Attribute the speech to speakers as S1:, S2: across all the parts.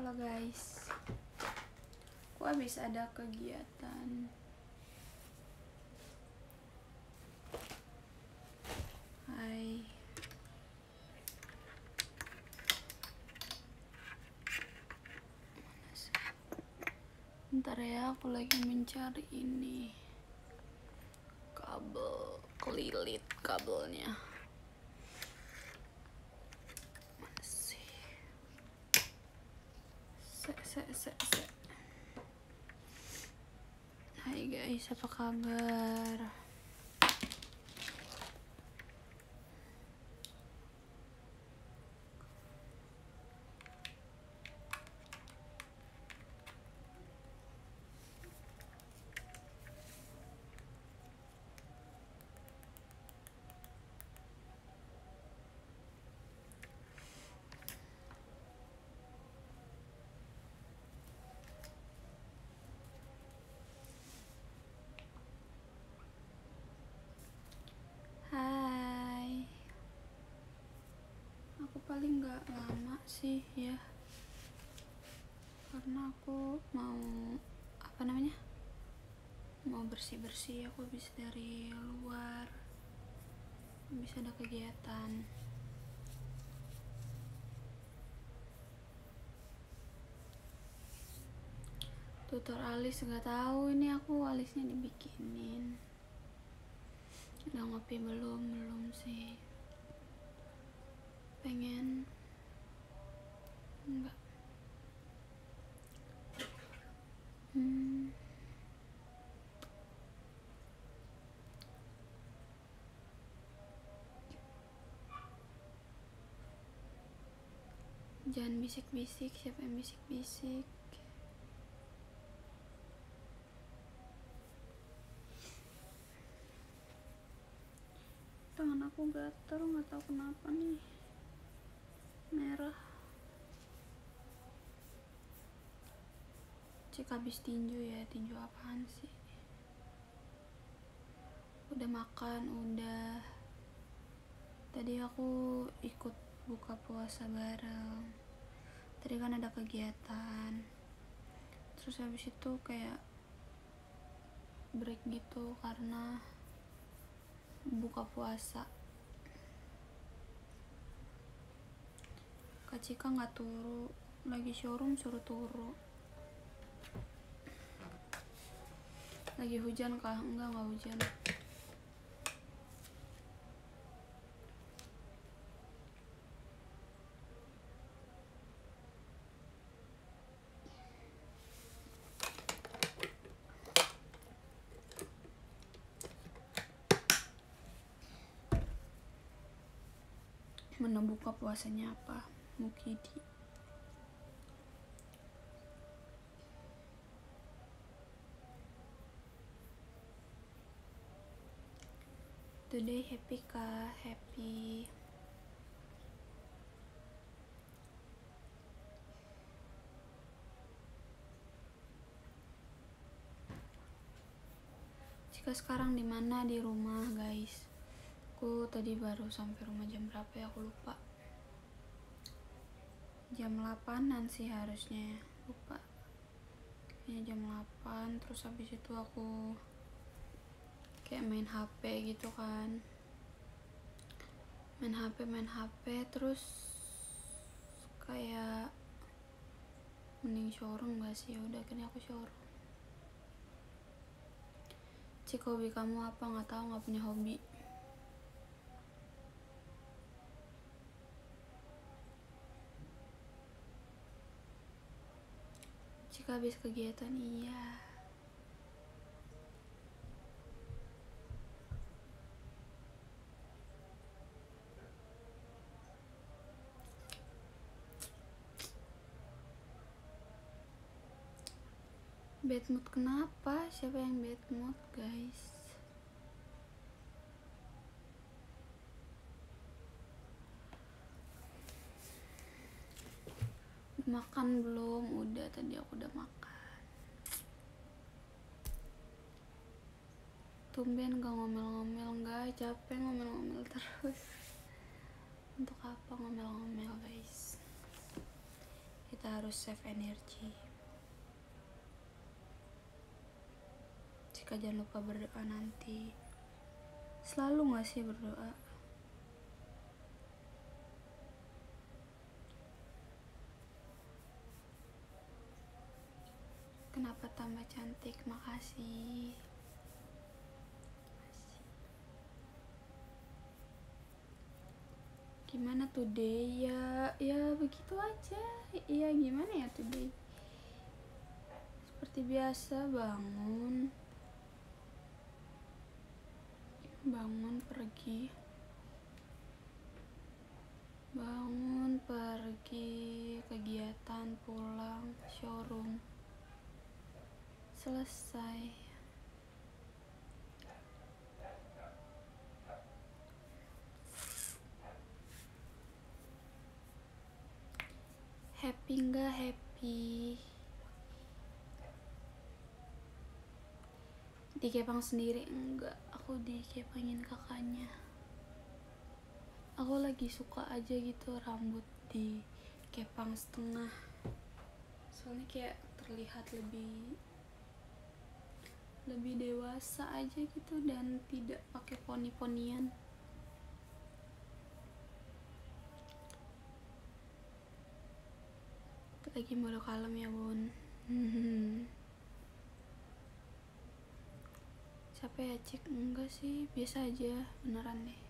S1: Halo guys, aku habis ada kegiatan. Hai. Bentar ya, aku lagi mencari ini kabel, kelilit kabelnya. Mana sih? Hai guys, apa kabar? Hai. Aku paling nggak lama sih ya, karena aku mau mau bersih-bersih. Aku habis dari luar, habis ada kegiatan. Tutor alis nggak tahu, ini aku alisnya dibikinin. Udah ngopi belum sih, pengen enggak. Jangan bisik-bisik, siapa yang bisik-bisik? Tangan aku gatel, nggak tahu kenapa nih, merah. Cek habis tinju ya, tinju apaan sih? Udah makan, udah. Tadi aku ikut buka puasa bareng. Tadi kan ada kegiatan. Terus habis itu kayak break gitu karena buka puasa. Kak Cika nggak turu, lagi showroom suruh turu. Lagi hujan kah? Enggak hujan. Menu buka puasanya apa? Mukidi. Today happy kah? Happy. Jika sekarang di mana? Di rumah guys. Aku tadi baru sampai rumah jam berapa ya, aku lupa. Jam 8-an sih harusnya, lupa. Kayaknya jam 8. Terus habis itu aku kayak main HP gitu kan. Main HP terus kayak mending showroom gak sih? Udah akhirnya aku showroom. Cik, hobi kamu apa? Nggak tahu, nggak punya hobi. Cik habis kegiatan, iya. Bad mood kenapa? Siapa yang bad mood guys? Makan belum? Udah, tadi aku udah makan. Tumben gak ngomel-ngomel, gak capek ngomel-ngomel terus. Untuk apa ngomel-ngomel guys? kita harus save energi. Cika jangan lupa berdoa nanti. Selalu gak sih berdoa? Kenapa tambah cantik? Makasih. Gimana today? Ya begitu aja. Ya gimana ya today? Seperti biasa, bangun pergi kegiatan, pulang showroom, selesai. Happy nggak happy? Dikepang sendiri enggak, aku dikepangin kakaknya. Aku lagi suka aja gitu rambut dikepang setengah, soalnya kayak terlihat lebih dewasa aja gitu dan tidak pakai poni-ponian. Lagi mode kalem ya bun. Capek ya Cik? Enggak sih, biasa aja, beneran deh.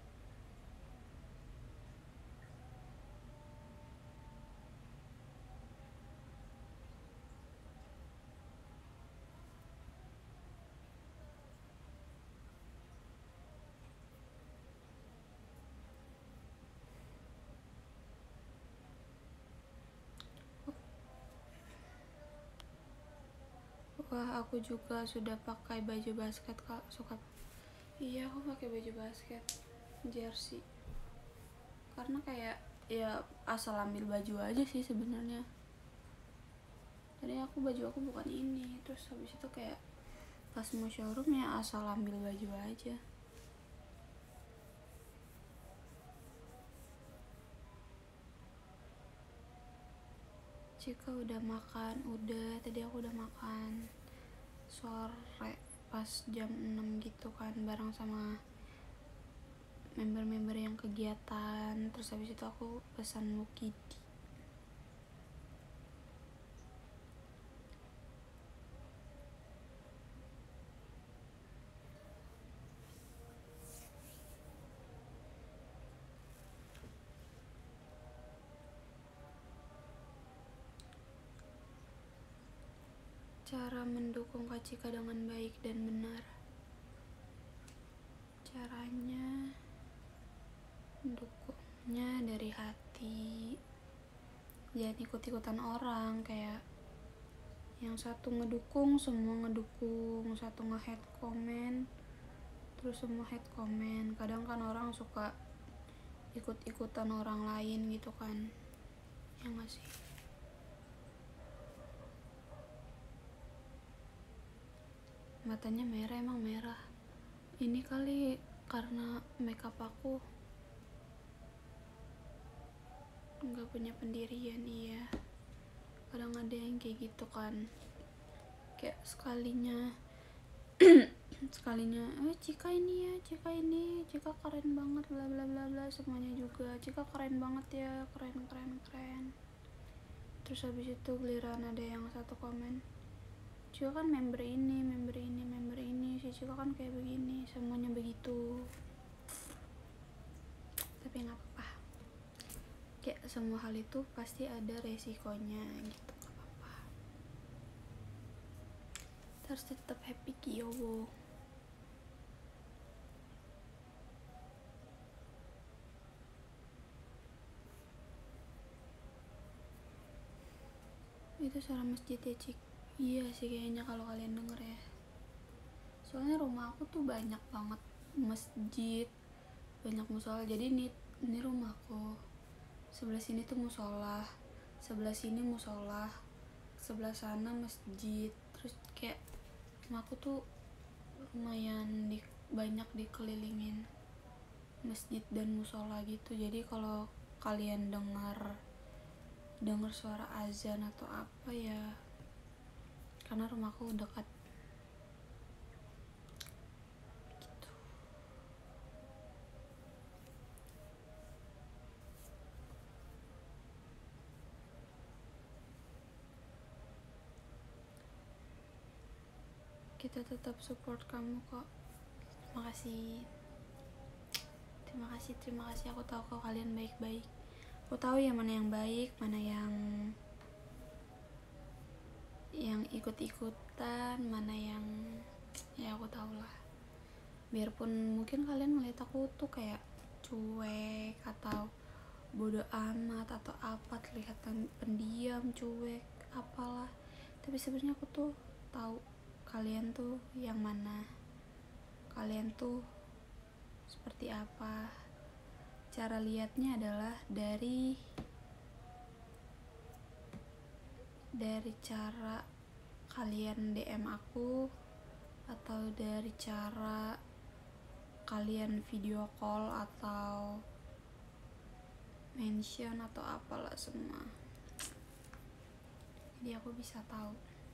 S1: Wah, aku juga sudah pakai baju basket kak, suka. Iya, aku pakai baju basket jersey karena kayak ya asal ambil baju aja sih sebenarnya. Tadi baju aku bukan ini, terus habis itu kayak pas mau showroom ya asal ambil baju aja. Cika udah makan? Udah, tadi aku udah makan sore pas jam 6 gitu kan, bareng sama member-member yang kegiatan. Terus habis itu aku pesan mukidi. Cara mendukung Kak Cika dengan baik dan benar. Caranya mendukungnya dari hati, jangan ikut-ikutan orang. Kayak yang satu ngedukung, semua ngedukung, satu nge-hate komen, terus semua hate komen. Kadang kan orang suka ikut-ikutan orang lain gitu kan, ya gak sih? Matanya merah, emang merah? Ini kali karena makeup aku nggak punya pendirian. Iya, kadang ada yang kayak gitu kan, kayak sekalinya Cika ini ya, Cika keren banget, bla bla bla bla, semuanya juga Cika keren banget ya, keren. Terus habis itu giliran ada yang satu komen, Cika kan member ini, si Cika kan kayak begini, semuanya begitu. Tapi nggak apa-apa, kayak semua hal itu pasti ada resikonya gitu, nggak apa-apa. Harus tetap happy kiyowo. Itu suara masjid ya Cik? Iya sih kayaknya kalau kalian denger ya. Soalnya rumah aku tuh banyak banget masjid, banyak musola. Jadi ini rumahku, sebelah sini tuh musola, sebelah sini musola, sebelah sana masjid. Terus kayak rumahku tuh lumayan banyak dikelilingin masjid dan musola gitu. Jadi kalau kalian dengar denger suara azan atau apa ya, karena rumahku dekat gitu. Kita tetap support kamu kok. Terima kasih. Aku tahu kok kalian baik-baik. Aku tahu ya mana yang baik, mana yang ikut-ikutan, mana yang ya aku tahu lah. Biarpun mungkin kalian melihat aku tuh kayak cuek atau bodoh amat atau apa, terlihat pendiam, cuek, apalah, tapi sebenarnya aku tuh tahu kalian tuh yang mana, kalian tuh seperti apa. Cara lihatnya adalah dari cara kalian DM aku, atau dari cara kalian video call atau mention atau apalah semua. Jadi aku bisa tahu.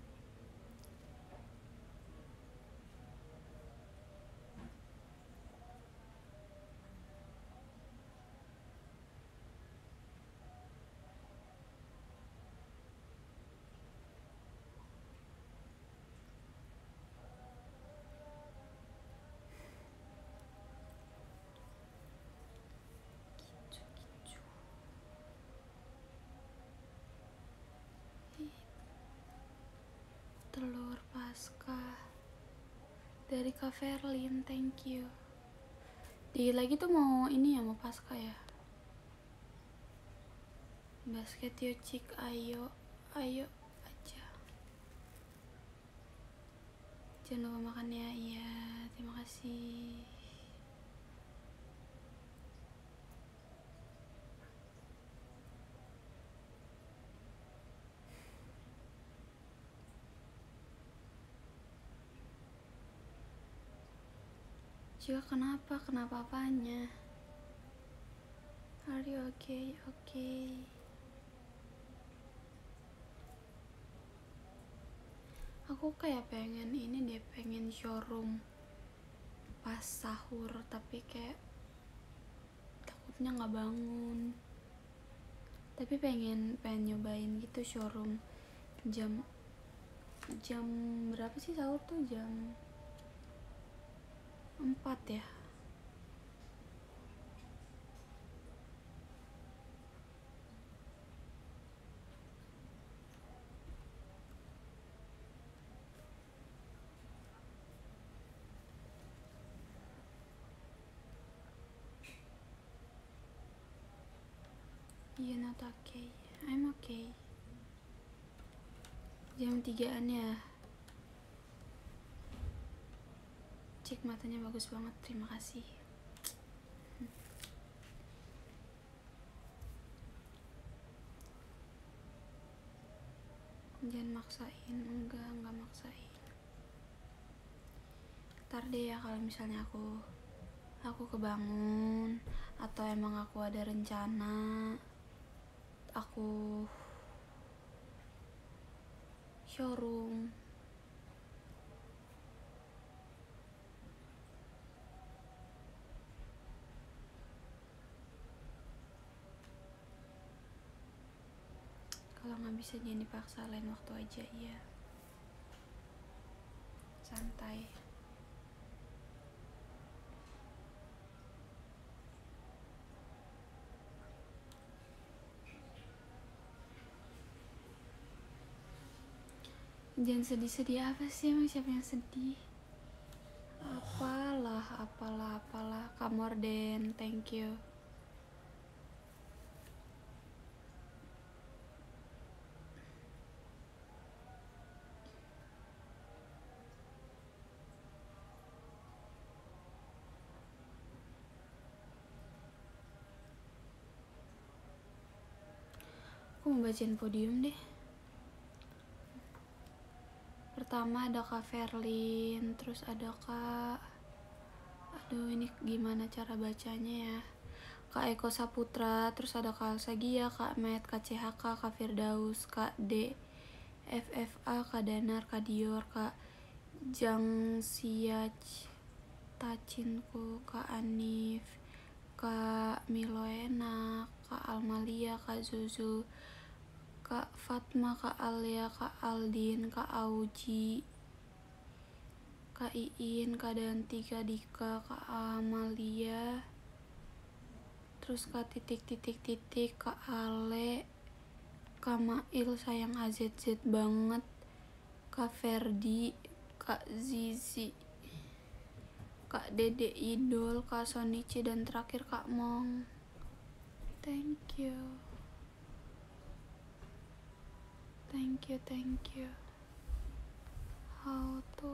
S1: Telur Pasca dari Kak Verlin, thank you. Dikit lagi tuh mau ini ya, mau Pasca ya. Basket yuk cik, ayo aja. Jangan lupa makan ya. Iya, terima kasih. Juga kenapa apanya? Are you okay? Aku kayak pengen ini deh, pengen showroom pas sahur, tapi kayak takutnya nggak bangun. Tapi pengen nyobain gitu showroom jam berapa sih sahur tuh? Jam 4 ya. You're not okay. I'm okay. Jam 3-an ya. Cek matanya bagus banget, terima kasih. Jangan maksain, enggak maksain. Ntar deh ya kalau misalnya aku kebangun atau emang aku ada rencana aku showroom. Kalau nggak bisa jangan dipaksa, lain waktu aja ya. Santai. Jangan sedih-sedih apa sih, emang siapa yang sedih? Apalah. Kamorden, thank you. Aku mau bacain podium deh. Pertama ada Kak Verlin, terus ada Kak, aduh ini gimana cara bacanya ya, Kak Eko Saputra, terus ada Kak Alsagia, Kak Met, Kak CHK, Kak Firdaus, Kak D, FFA, Kak Danar, Kak Dior, Kak Jang Siach, Tacinku, Kak Anif, Kak Miloena, Kak Almalia, Kak Zuzu, Kak Fatma, Kak Alia, Kak Aldin, Kak Auji, Kak Iin, Kak Danti, Kak Dika, Kak Amalia, terus Kak titik, Kak Ale, Kak Mail sayang AZZ banget, Kak Ferdi, Kak Zizi, Kak Dede Idol, Kak Sonichi, dan terakhir Kak Mong. Thank you. How to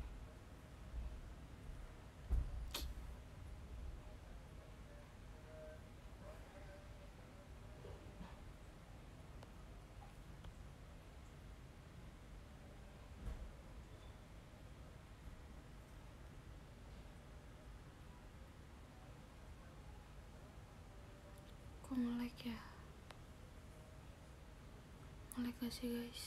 S1: kok nge-lag ya? Nge-lag gak sih guys?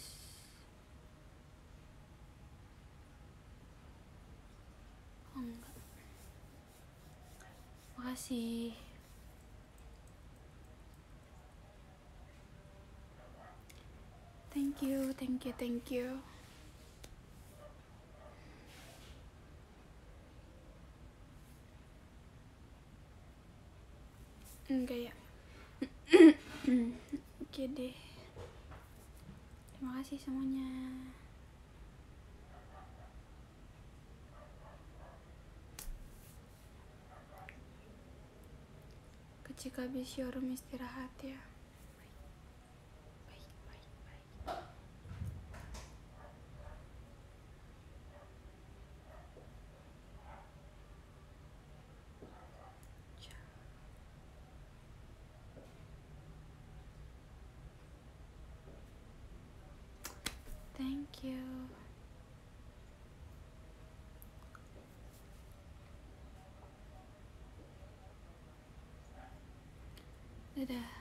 S1: Oh enggak. Makasih. Thank you. Enggak ya. Oke deh. Terima kasih semuanya. Kecil habis showroom istirahat ya. Bye. Thank you. Dadah.